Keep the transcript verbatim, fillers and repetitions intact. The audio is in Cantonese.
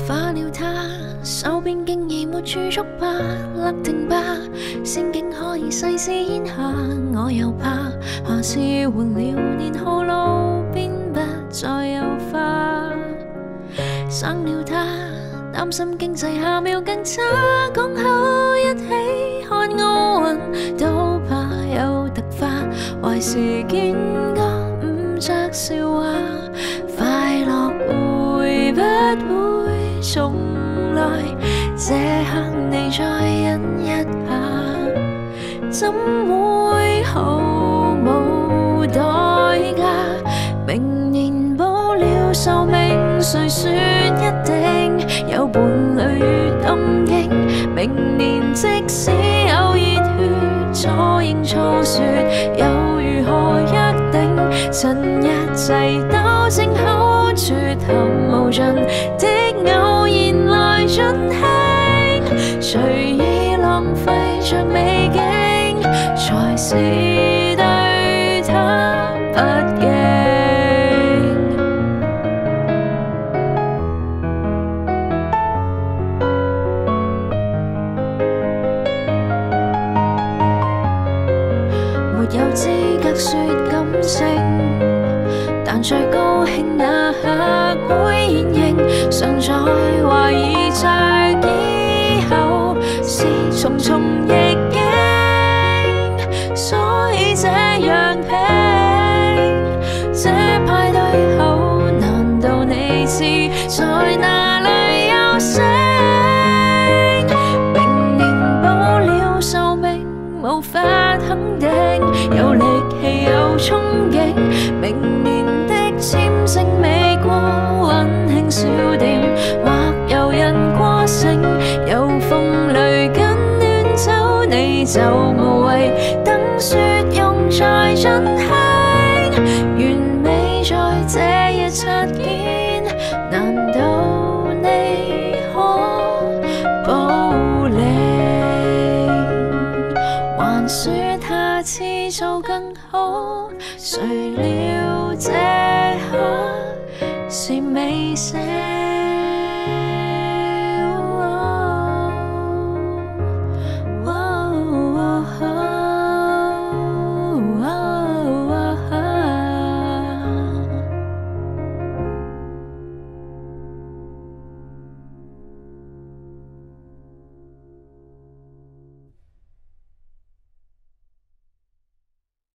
化了他，手邊竟已沒儲蓄吧，勒停吧，仙境可以細試煙下，我又怕下次換了年號路邊不再有花，生了他，擔心經濟下秒更差，講好一起看奧運都怕有突發，壞事見過五則笑話，快樂會不會重來？這刻你再忍一下，怎會毫無代價？明年保了壽命，誰說一定有伴侶與東京？明年即使有熱血錯認錯說，又如何約定？趁一切都正好，絕含無盡的偶然來盡興，隨意浪費着美景，才是對他不敬。沒有資格說感性，但最高興那刻會現形，常在懷疑着以後是重重逆境，所以這樣拼。這派對後，難道你是在哪裏休息？明年保了壽命，無法肯定，有力氣有憧憬，明年的簽證未過溫馨小店，或有人過剩，有風雷跟暖酒，你就無謂等雪融在盡興，完美在這一擦肩，難道你可保領？還說下次做更好，誰料這刻是尾聲。